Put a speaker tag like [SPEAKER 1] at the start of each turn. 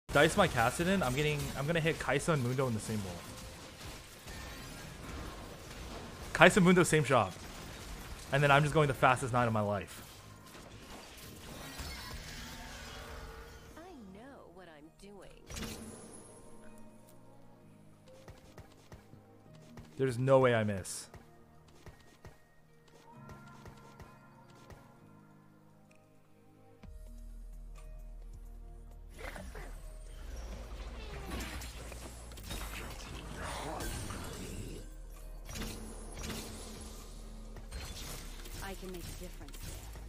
[SPEAKER 1] dice my Kassadin, I'm gonna hit Kaisa and Mundo in the same wall. Kaisa Mundo, same shot. And then I'm just going the fastest 9 of my life.
[SPEAKER 2] I know what I'm doing.
[SPEAKER 1] There's no way I miss.
[SPEAKER 2] I can make a difference there.